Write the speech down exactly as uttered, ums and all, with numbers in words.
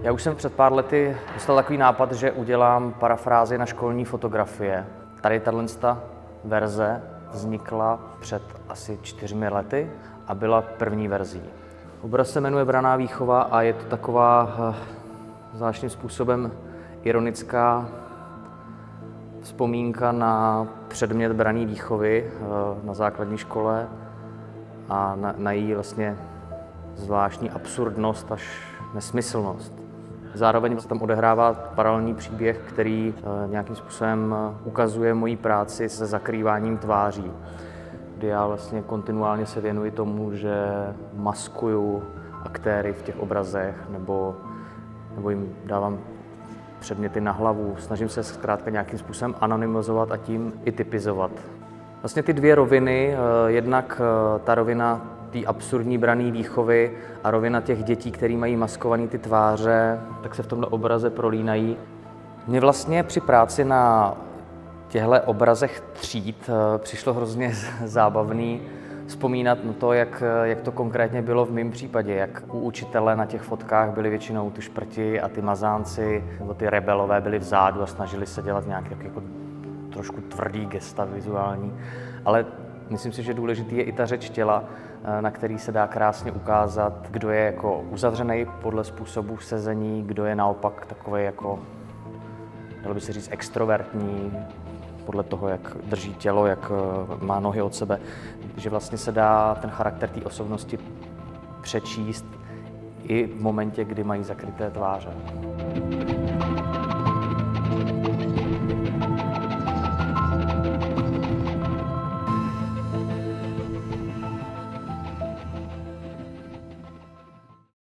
Já už jsem před pár lety dostal takový nápad, že udělám parafrázi na školní fotografie. Tady tato verze vznikla před asi čtyřmi lety a byla první verzí. Obraz se jmenuje Branná výchova a je to taková zvláštním způsobem ironická vzpomínka na předmět branné výchovy na základní škole a na, na její vlastně zvláštní absurdnost až nesmyslnost. Zároveň se tam odehrává paralelní příběh, který nějakým způsobem ukazuje moji práci se zakrýváním tváří, kdy já vlastně kontinuálně se věnuji tomu, že maskuju aktéry v těch obrazech nebo, nebo jim dávám předměty na hlavu. Snažím se zkrátka nějakým způsobem anonymizovat a tím i typizovat. Vlastně ty dvě roviny, jednak ta rovina té absurdní branné výchovy a rovina těch dětí, které mají maskované ty tváře, tak se v tomhle obraze prolínají. Mně vlastně při práci na těchto obrazech tříd přišlo hrozně zábavný vzpomínat na to, jak, jak to konkrétně bylo v mém případě, jak u učitele na těch fotkách byli většinou ty šprti a ty mazánci, nebo ty rebelové byli vzadu a snažili se dělat nějaké jako trošku tvrdý gesta vizuální, ale myslím si, že důležitý je i ta řeč těla, na který se dá krásně ukázat, kdo je jako uzavřený podle způsobu sezení, kdo je naopak takový jako, dalo by se říct, extrovertní, podle toho, jak drží tělo, jak má nohy od sebe, že vlastně se dá ten charakter té osobnosti přečíst i v momentě, kdy mají zakryté tváře.